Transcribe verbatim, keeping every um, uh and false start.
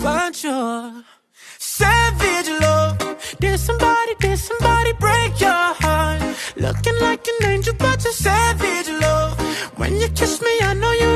find your savage love. Did somebody, did somebody break your heart? Looking like an angel but you're savage love. When you kiss me I know you